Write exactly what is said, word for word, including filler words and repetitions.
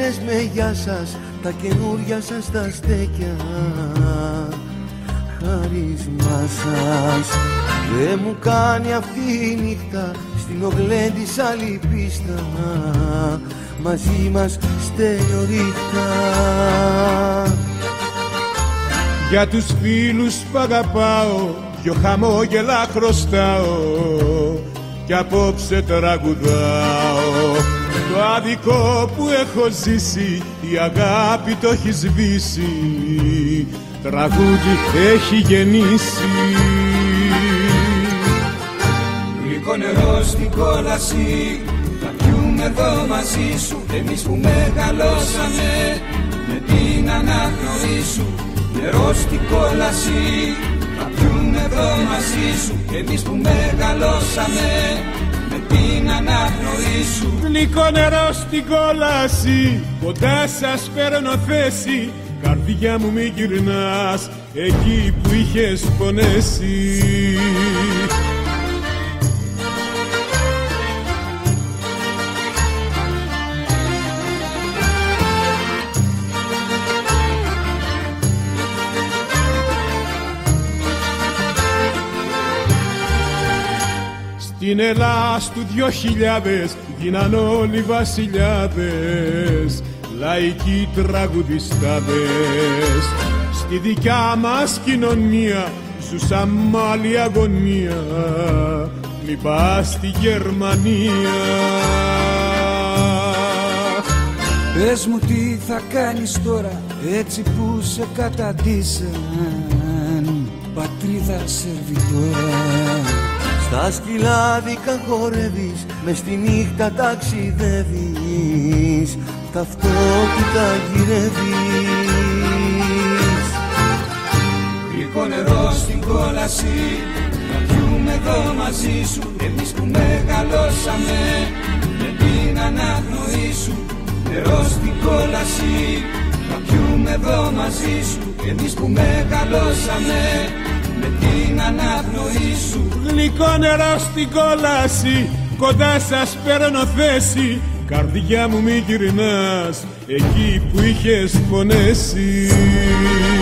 λες με γεια σας τα καινούρια σας τα στέκια, χάρισμά σας. Δεν μου κάνει αυτή η νύχτα στην ογλέ της άλλη πίστα, μαζί μας στενορίχτα. Για τους φίλους που αγαπάω δυο χαμόγελα χρωστάω κι απόψε τραγουδάω. Το άδικο που έχω ζήσει η αγάπη το έχει σβήσει, τραγούδι έχει γεννήσει. Γλυκό νερό στην κόλαση θα πιούμε εδώ μαζί σου, εμείς που μεγαλώσαμε με την αναπνοή σου. Νερό στην κόλαση θα πιούμε εδώ μαζί σου, εμείς που μεγαλώσαμε με την αναπνοή σου. Γλυκό νερό στην κόλαση, κοντά σας παίρνω θέση, καρδιά μου μη γυρνάς εκεί που είχες πονέσει. Στην Ελλάς του δυο χιλιάδες γίναν όλοι βασιλιάδες, λαϊκοί τραγουδιστάδες. Στη δικιά μας κοινωνία ζούσαν μ' άλλη αγωνία, μη πας στη Γερμανία. Πες μου τι θα κάνεις τώρα έτσι που σε καταντήσαν, πατρίδα σερβιτόρα. Στα σκυλάδικα χορεύεις, μες στη νύχτα ταξιδεύεις, ταυτότητα γυρεύεις. Γλυκό νερό στην κόλαση θα πιούμε εδώ μαζί σου, εμείς που μεγαλώσαμε με την αναπνοή σου. Νερό στην κόλαση θα πιούμε εδώ μαζί σου, εμείς που μεγαλώσαμε με την αναπνοή σου. Γλυκό νερό στην κόλαση, κοντά σας παίρνω θέση, καρδιά μου μη γυρνάς εκεί που είχες πονέσει.